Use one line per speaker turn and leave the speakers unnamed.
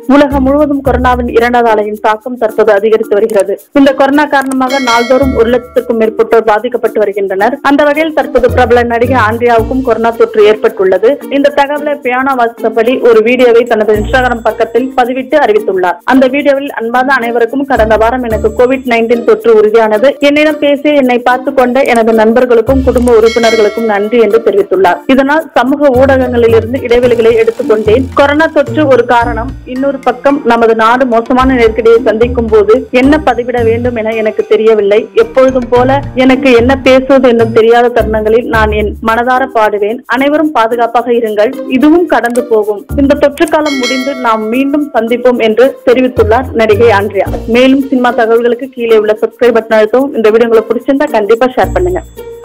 உலகம் முழுவதும் கொரோனாவின் இரண்டாவது அலையின் தாக்கம் தற்போது அதிகரித்து வருகிறது. இந்த கொரோனா காரணமாக நாள்தோறும் 1,00,000க்கும் மேற்பட்டோர் பாதிக்கப்பட்டு வருகின்றனர். அந்த வகையில் தற்போது பிரபல நடிகை ஆண்ட்ரியாவுக்கும் கொரோனா தொற்று ஏற்பட்டுள்ளது. இந்த தகவலை பியானோ வாசித்தபடி ஒரு வீடியோவை தனது இன்ஸ்டாகிராம் பக்கத்தில் பதிவிட்டு அறிவித்துள்ளார். அந்த வீடியோவில் அன்பான அனைவருக்கும் கடந்த வாரம் எனக்கு COVID-19 தொற்று உறுதியானது. என்னிடம் பேசி என்னை பார்த்துக் கொண்ட எனது நண்பர்களுக்கும் குடும்ப உறுப்பினர்களுக்கும் நன்றி என்று தெரிவித்துள்ளார். இதனால் சமூக ஊடகங்களில் இருந்து இடைவெளிகளை எடுத்துக்கொண்டேன். கொரோனா தொற்று ஒரு காரணம். இன்னொரு பக்கம் நமது நாடு மோசமான நெருக்கடியை சந்திக்கும் போது என்ன பதிவிட வேண்டும் என எனக்கு தெரியவில்லை. எப்பொழுதும் போல எனக்கு என்ன பேசுவது என்றும் தெரியாத தருணங்களில் நான் என் மனதார பாடுவேன். அனைவரும் பாதுகாப்பாக இருங்கள். இதுவும் கடந்து போகும். இந்த தொற்று காலம் முடிந்து நாம் மீண்டும் சந்திப்போம் என்று தெரிவித்துள்ளார் நடிகை ஆண்ட்ரியா. மேலும் சினிமா தகவல்களுக்கு கீழே உள்ள சப்ஸ்கிரைப் பட்டன் அழுத்தவும். இந்த வீடியோ உங்களுக்கு பிடிச்சிருந்தா கண்டிப்பா ஷேர் பண்ணுங்க.